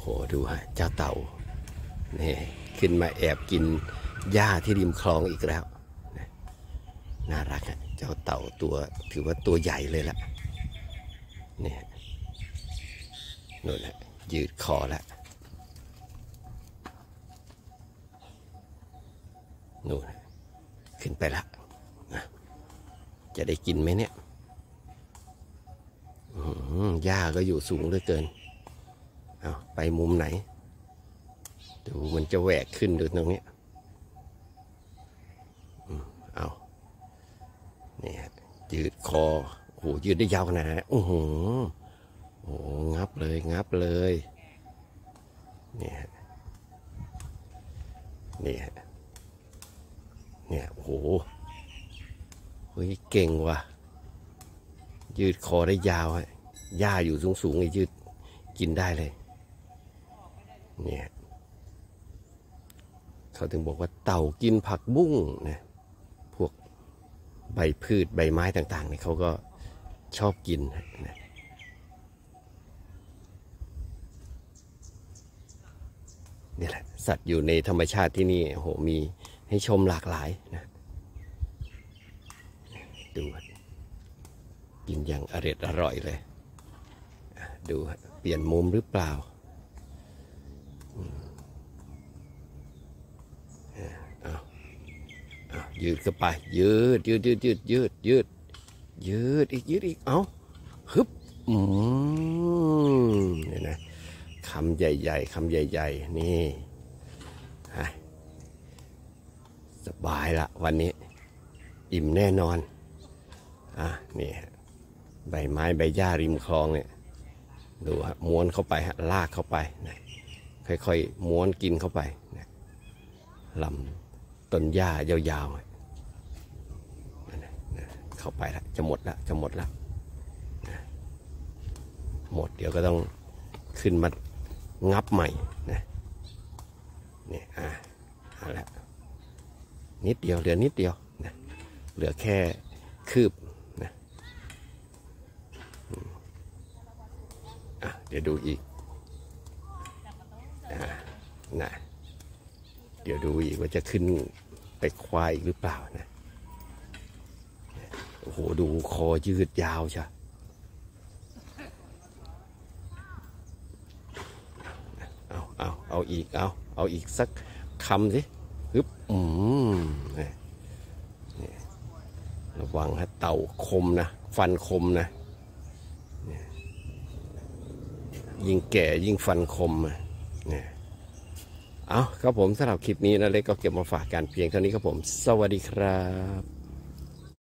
โหดูฮะเจ้าเต่านี่ขึ้นมาแอบกินหญ้าที่ริมคลองอีกแล้วน่ารักฮะเจ้าเต่าตัวถือว่าตัวใหญ่เลยละนี่นู่นแหละยืดคอแล้วนู่นขึ้นไปละจะได้กินไหมเนี่ยหญ้าก็อยู่สูงเหลือเกินเอาไปมุมไหนดูมันจะแหวกขึ้นดูตรงนี้เอานี่ยืดคอโอ้โหยืดได้ยาวขนาดนั้นโอ้โหงับเลยงับเลยนี่นี่เนี่ยโอ้โหเฮ้ยเก่งว่ะยืดคอได้ยาวฮะหญ้าอยู่สูงๆยืดกินได้เลยเนี่ยเขาถึงบอกว่าเต่ากินผักบุ้งนะพวกใบพืชใบไม้ต่างๆเนี่ยเขาก็ชอบกินนะนี่แหละสัตว์อยู่ในธรรมชาติที่นี่โหมีให้ชมหลากหลายนะดูกินอย่างอร่อยเลยดูเปลี่ยนมุมหรือเปล่ายืดเข้าไปยืดอีกยืดเอาฮึบนี่นะคำใหญ่ๆคำใหญ่ๆนี่สบายละวันนี้อิ่มแน่นอนนี่ใบไม้ใบหญ้าริมคลองเนี่ยดูฮะม้วนเข้าไปฮะลากเข้าไปนะค่อยๆม้วนกินเข้าไปนะลำต้นหญ้ายาวๆเข้าไปละจะหมดละหมดเดี๋ยวก็ต้องขึ้นมางับใหม่นะนี่เอาละนิดเดียวเหลือนิดเดียวนะเหลือแค่คืบนะเดี๋ยวดูอีกนะเดี๋ยวดูอีกว่าจะขึ้นไปควายอีกหรือเปล่านะโอ้โหดูคอยืดยาวใช่เอาอีกสักคำสิฮึบระวังฮะเต่าคมนะฟันคมนะยิ่งแก่ยิ่งฟันคมเนี่ยเอาครับผมสำหรับคลิปนี้นะเล็กก็เก็บมาฝากกันเพียงเท่านี้ครับผมสวัสดีครับ